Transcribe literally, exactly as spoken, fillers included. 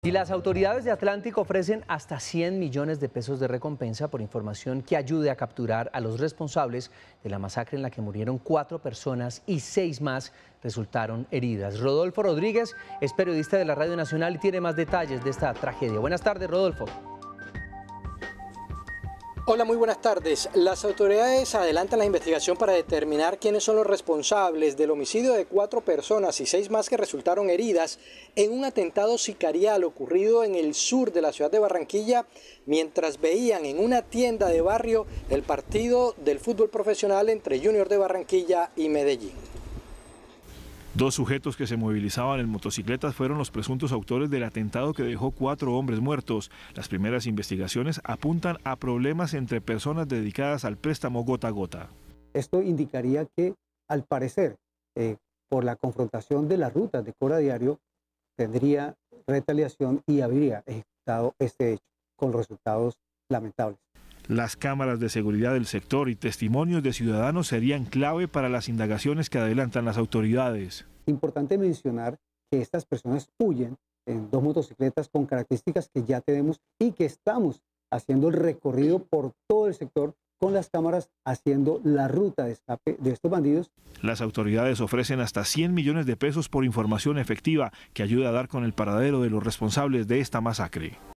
Y las autoridades de Atlántico ofrecen hasta cien millones de pesos de recompensa por información que ayude a capturar a los responsables de la masacre en la que murieron cuatro personas y seis más resultaron heridas. Rodolfo Rodríguez es periodista de la Radio Nacional y tiene más detalles de esta tragedia. Buenas tardes, Rodolfo. Hola, muy buenas tardes. Las autoridades adelantan la investigación para determinar quiénes son los responsables del homicidio de cuatro personas y seis más que resultaron heridas en un atentado sicarial ocurrido en el sur de la ciudad de Barranquilla mientras veían en una tienda de barrio el partido del fútbol profesional entre Junior de Barranquilla y Medellín. Dos sujetos que se movilizaban en motocicletas fueron los presuntos autores del atentado que dejó cuatro hombres muertos. Las primeras investigaciones apuntan a problemas entre personas dedicadas al préstamo gota a gota. Esto indicaría que, al parecer, eh, por la confrontación de las rutas de Cora Diario, tendría retaliación y habría ejecutado este hecho, con resultados lamentables. Las cámaras de seguridad del sector y testimonios de ciudadanos serían clave para las indagaciones que adelantan las autoridades. Importante mencionar que estas personas huyen en dos motocicletas con características que ya tenemos y que estamos haciendo el recorrido por todo el sector con las cámaras haciendo la ruta de escape de estos bandidos. Las autoridades ofrecen hasta cien millones de pesos por información efectiva que ayude a dar con el paradero de los responsables de esta masacre.